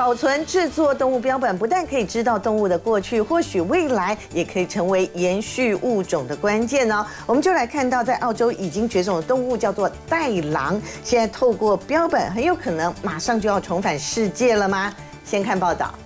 保存制作动物标本，不但可以知道动物的过去，或许未来也可以成为延续物种的关键哦。我们就来看到，在澳洲已经绝种的动物叫做袋狼，现在透过标本，很有可能马上就要重返世界了吗？先看报道。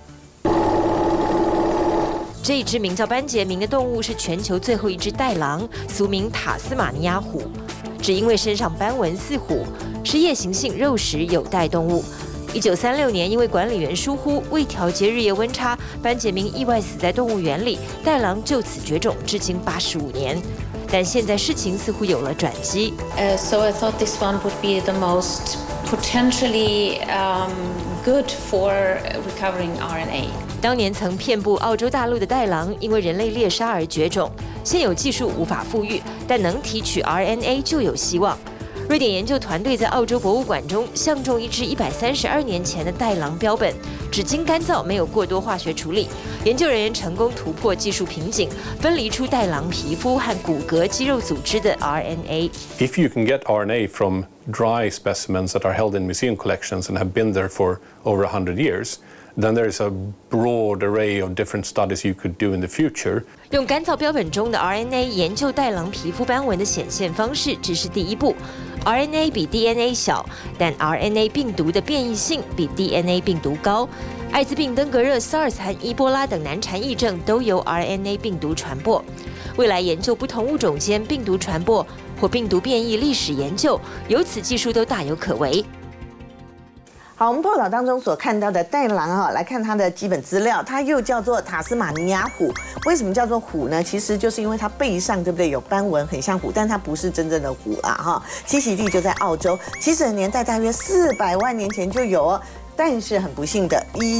这一只名叫班杰明的动物是全球最后一只袋狼，俗名塔斯马尼亚虎。只因为身上斑纹似虎，是夜行性肉食有袋动物。1936年，因为管理员疏忽，未调节日夜温差，班杰明意外死在动物园里，袋狼就此绝种，至今85年。但现在事情似乎有了转机。 So I thought this one would be the most potentially good for recovering RNA. 当年曾遍布澳洲大陆的袋狼，因为人类猎杀而绝种。现有技术无法复育，但能提取 RNA 就有希望。瑞典研究团队在澳洲博物馆中相中一只132年前的袋狼标本，只经干燥，没有过多化学处理。研究人员成功突破技术瓶颈，分离出袋狼皮肤和骨骼肌肉组织的 RNA。 If you can get RNA from dry specimens that are held in museum collections and have been there for over 100 years, then there is a broad array of different studies you could do in the future. 用干燥标本中的 RNA 研究袋狼皮肤斑纹的显现方式，只是第一步。RNA 比 DNA 小，但 RNA 病毒的变异性比 DNA 病毒高。艾滋病、登革热、SARS 和伊波拉等难缠疫症都由 RNA 病毒传播。未来研究不同物种间病毒传播或病毒变异历史研究，由此技术都大有可为。 好，我们报道当中所看到的袋狼啊，来看它的基本资料，它又叫做塔斯马尼亚虎。为什么叫做虎呢？其实就是因为它背上对不对有斑纹，很像虎，但它不是真正的虎啊哈。栖息地就在澳洲，起始的年代大约400万年前就有哦。 但是很不幸的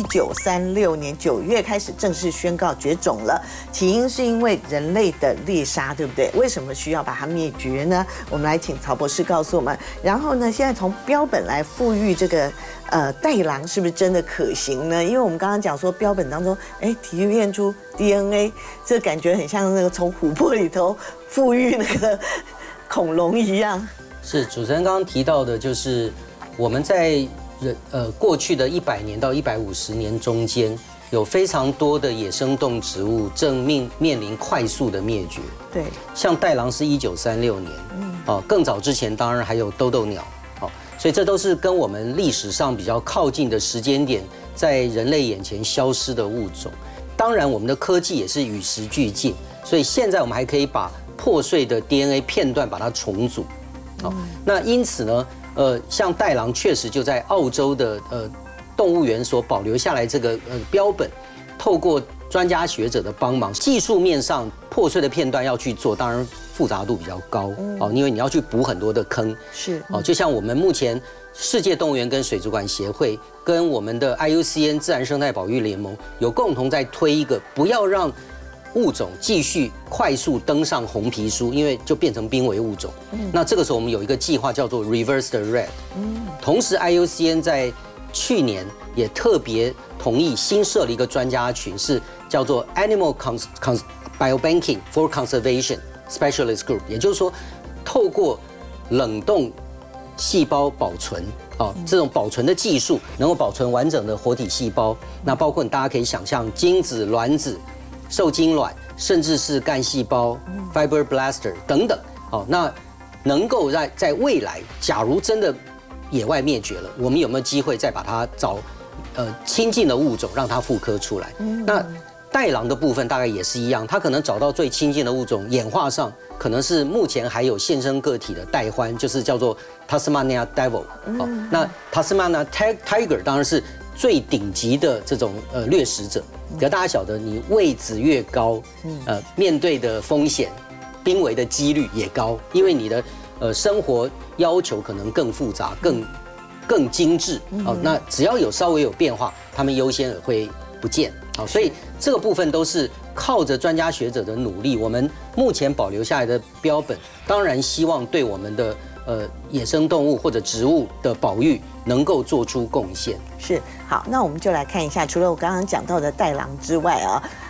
，1936年9月开始正式宣告绝种了。起因是因为人类的猎杀，对不对？为什么需要把它灭绝呢？我们来请曹博士告诉我们。然后呢，现在从标本来复育这个袋狼是不是真的可行呢？因为我们刚刚讲说标本当中，提炼出 DNA， 这感觉很像那个从琥珀里头复育那个恐龙一样。 是主持人刚刚提到的，就是我们在 过去的100年到150年中间，有非常多的野生动植物正面临快速的灭绝。对，像袋狼是1936年，更早之前当然还有兜兜鸟，所以这都是跟我们历史上比较靠近的时间点，在人类眼前消失的物种。当然，我们的科技也是与时俱进，所以现在我们还可以把破碎的 DNA 片段把它重组。那因此呢？ 像袋狼确实就在澳洲的动物园所保留下来这个标本，透过专家学者的帮忙，技术面上破碎的片段要去做，当然复杂度比较高因为你要去补很多的坑。是就像我们目前世界动物园跟水族馆协会跟我们的 IUCN 自然生态保育联盟有共同在推一个，不要让 物种继续快速登上红皮书，因为就变成濒危物种。那这个时候我们有一个计划叫做 Reverse the Red。同时 IUCN 在去年也特别同意新设了一个专家群，是叫做 Animal Biobanking for Conservation Specialist Group， 也就是说，透过冷冻细胞保存这种保存的技术，能够保存完整的活体细胞。那包括大家可以想象精子、卵子、 受精卵，甚至是干细胞 （fibroblaster） 等等，那能够在未来，假如真的野外灭绝了，我们有没有机会再把它找亲近的物种，让它复刻出来？那袋狼的部分大概也是一样，它可能找到最亲近的物种，演化上可能是目前还有现身个体的袋獾，就是叫做 Tasmania Devil。那 Tasmania Tiger 当然是 最顶级的这种掠食者，可大家晓得，你位置越高，面对的风险、濒危的几率也高，因为你的生活要求可能更复杂、更精致。那只要有稍微有变化，他们优先也会不见。所以这个部分都是靠着专家学者的努力，我们目前保留下来的标本，当然希望对我们的野生动物或者植物的保育能够做出贡献。是，好，那我们就来看一下，除了我刚刚讲到的袋狼之外啊，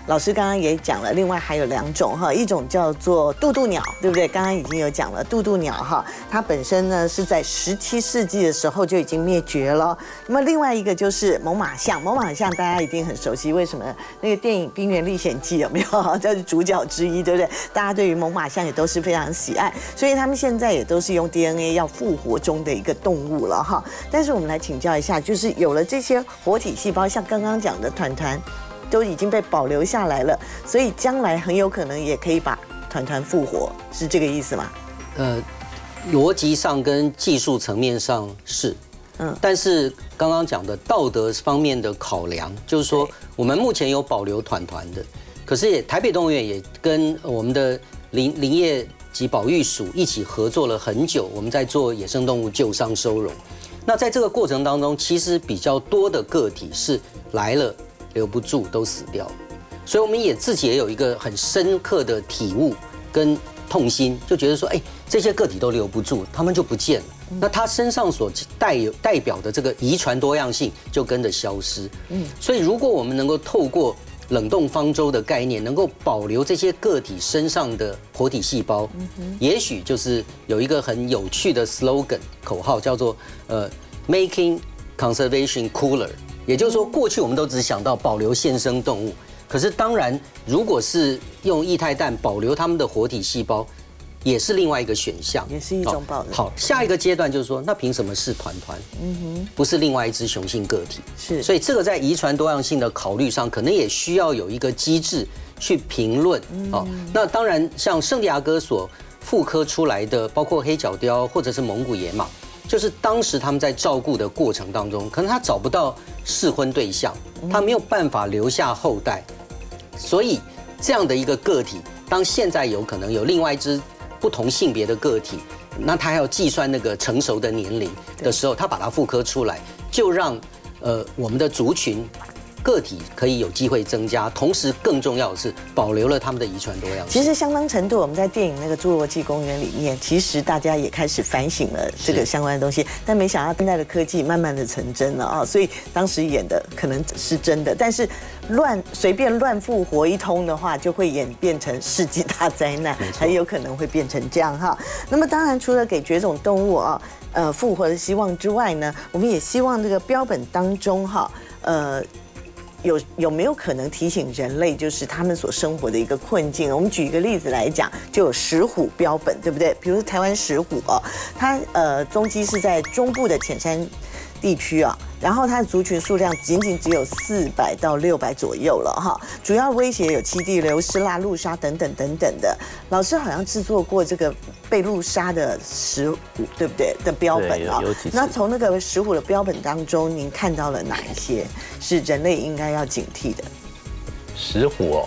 老师刚刚也讲了，另外还有2种哈，一种叫做渡渡鸟，对不对？刚刚已经有讲了，渡渡鸟哈，它本身呢是在17世纪的时候就已经灭绝了。那么另外一个就是猛犸象，猛犸象大家一定很熟悉，为什么？那个电影《冰原历险记》有没有？这是主角之一，对不对？大家对于猛犸象也都是非常喜爱，所以他们现在也都是用 DNA 要复活中的一个动物了哈。但是我们来请教一下，就是有了这些活体细胞，像刚刚讲的团团。都已经被保留下来了，所以将来很有可能也可以把团团复活，是这个意思吗？ 逻辑上跟技术层面上是，但是刚刚讲的道德方面的考量，就是说我们目前有保留团团的，可是台北动物园也跟我们的林业及保育署一起合作了很久，我们在做野生动物救伤收容。那在这个过程当中，其实比较多的个体是来了。留不住都死掉了，所以我们也自己也有一个很深刻的体悟跟痛心，就觉得说，这些个体都留不住，他们就不见了，那他身上所代表的这个遗传多样性就跟着消失。所以如果我们能够透过冷冻方舟的概念，能够保留这些个体身上的活体细胞，也许就是有一个很有趣的 slogan 口号，叫做Making Conservation Cooler。也就是说，过去我们都只想到保留现生动物，可是当然，如果是用液态氮保留它们的活体细胞，也是另外一个选项， 也是一种保留。 好，下一个阶段就是说，那凭什么是团团？不是另外一只雄性个体？ 是， 所以这个在遗传多样性的考虑上，可能也需要有一个机制去评论。那当然，像圣地亚哥所复刻出来的，包括黑角雕或者是蒙古野马。就是当时他们在照顾的过程当中，可能他找不到适婚对象，他没有办法留下后代，所以这样的一个个体，当现在有可能有另外一只不同性别的个体，那他还要计算那个成熟的年龄的时候，他把它复刻出来，就让我们的族群。个体可以有机会增加，同时更重要的是保留了他们的遗传多样性。 其实相当程度，我们在电影那个《侏罗纪公园》里面，其实大家也开始反省了这个相关的东西，但没想到现在的科技慢慢的成真了啊，所以当时演的可能是真的，但是随便乱复活一通的话，就会演变成世纪大灾难，还有可能会变成这样哈。那么当然，除了给绝种动物复活的希望之外呢，我们也希望这个标本当中有没有可能提醒人类，就是他们所生活的一个困境？我们举一个例子来讲，就有石虎标本，对不对？比如台湾石虎它踪迹是在中部的浅山地区然后它的族群数量仅只有400到600左右了哈。主要威胁有栖地流失啦、路杀等等的。老师好像制作过这个被路杀的石虎，对不对？的标本那从那个石虎的标本当中，您看到了哪一些是人类应该要警惕的？ 石虎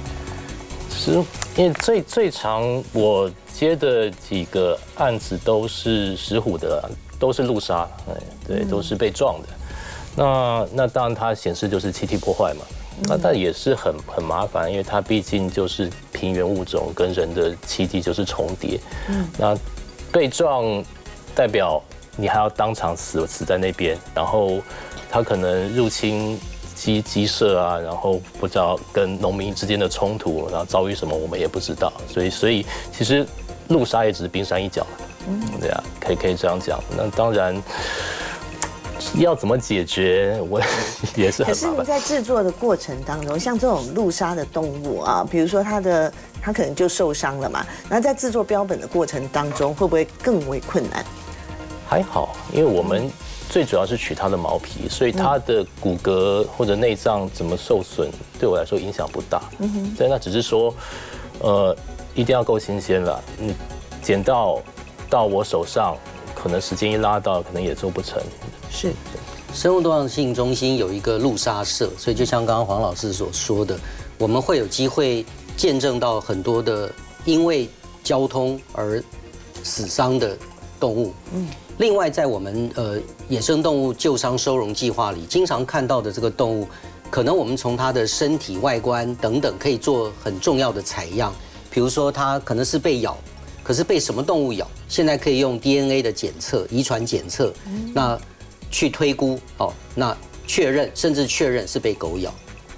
因为最常我接的几个案子都是石虎的，都是路杀，对，都是被撞的。那当然它显示就是栖地破坏嘛，但也是很麻烦，因为它毕竟就是平原物种跟人的栖地就是重叠。那被撞代表你还要当场死在那边，然后它可能入侵鸡舍啊，然后不知道跟农民之间的冲突，然后遭遇什么我们也不知道，所以其实路杀也只是冰山一角，对啊，可以这样讲。那当然。要怎么解决，我也是很麻烦。可是你在制作的过程当中，像这种路杀的动物比如说它可能就受伤了嘛，那在制作标本的过程当中，会不会更为困难？ 还好，因为我们最主要是取它的毛皮，所以它的骨骼或者内脏怎么受损，对我来说影响不大。对，那只是说，一定要够新鲜了。你捡到我手上，可能时间一拉到，可能也做不成。 是， 生物多样性中心有一个路杀社，所以就像刚刚黄老师所说的，我们会有机会见证到很多的因为交通而死伤的动物。另外，在我们野生动物救伤收容计划里，经常看到的这个动物，可能我们从它的身体外观等等，可以做很重要的采样。比如说，它可能是被咬，可是被什么动物咬？现在可以用 DNA 的检测、遗传检测，那去推估那甚至确认是被狗咬。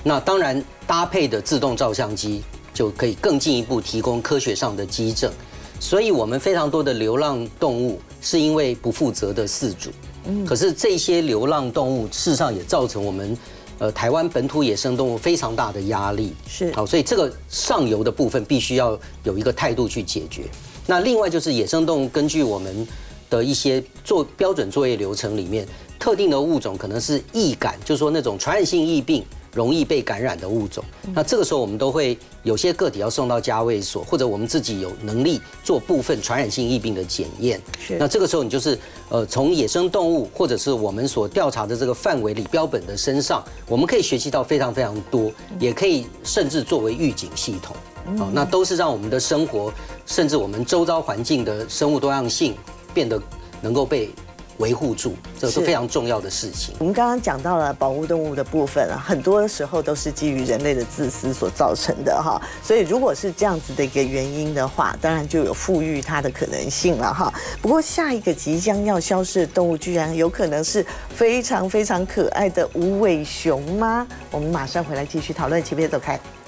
那当然搭配的自动照相机就可以更进一步提供科学上的基证。所以我们非常多的流浪动物是因为不负责的饲主，可是这些流浪动物事实上也造成我们台湾本土野生动物非常大的压力。 是好，所以这个上游的部分必须要有一个态度去解决。那另外就是野生动物根据我们的一些标准作业流程里面，特定的物种可能是易感，就是说那种传染性疫病容易被感染的物种，那这个时候我们都会有些个体要送到家卫所，或者我们自己有能力做部分传染性疫病的检验。那这个时候你就是从野生动物或者是我们所调查的这个范围里标本的身上，我们可以学习到非常非常多，也可以甚至作为预警系统。那都是让我们的生活，甚至我们周遭环境的生物多样性变得能够被维护住，这是非常重要的事情。 我们刚刚讲到了保护动物的部分啊，很多时候都是基于人类的自私所造成的哈。所以如果是这样子的一个原因的话，当然就有富裕它的可能性了哈。不过下一个即将要消失的动物，居然有可能是非常非常可爱的无尾熊吗？我们马上回来继续讨论，请别走开。